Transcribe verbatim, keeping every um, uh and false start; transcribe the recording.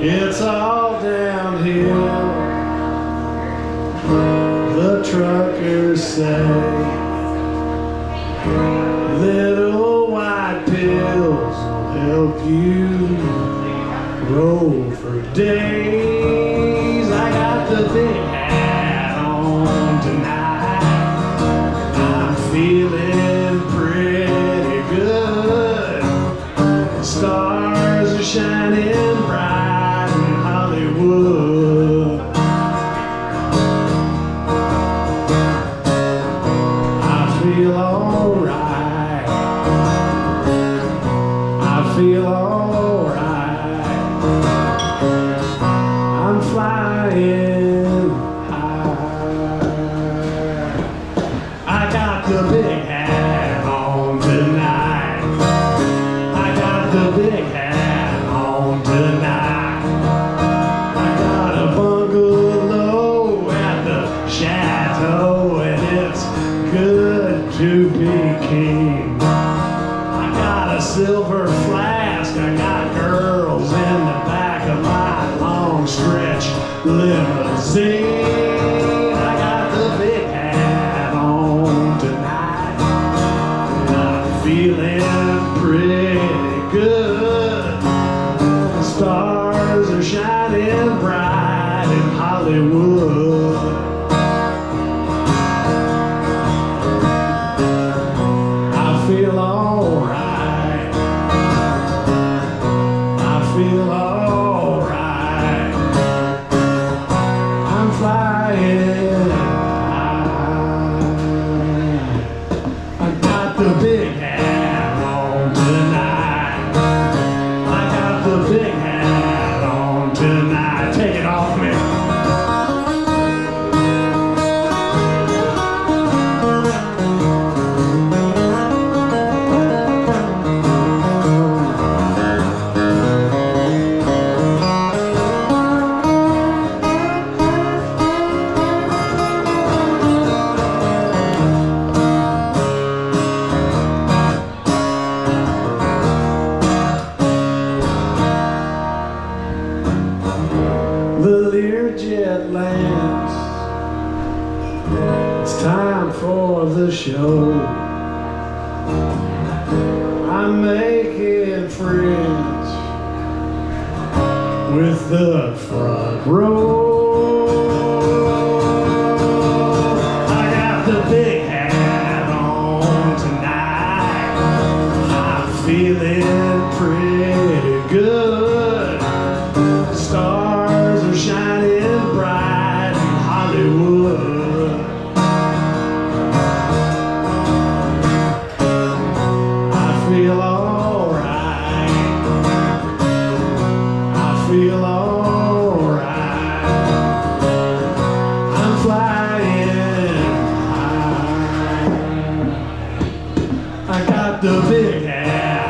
It's all downhill, the truckers say. Little white pills will help you roll for days. I got the big hat on tonight. I'm feeling pretty good. The stars are shining bright in Hollywood. I feel alright. I feel alright. I'm flying high. I got the big hat on tonight. I got the big hat on tonight. I got a bungalow at the chateau, and it's good to be king. I got a silver flask, I got girls in the back of my long stretch limousine. I got the big hat on tonight, and I'm feeling pretty good. The stars are shining bright in Hollywood. I feel alright. I feel alright. I'm flying high. I got the big hat on tonight. I got the big hat on tonight. Take it off me. The Learjet lands. It's time for the show. I'm making friends with the front row. I got the big hat on tonight. I'm feeling pretty good. Stars are shining bright in Hollywood. I feel alright. I feel alright. I'm flying high. I got the big hat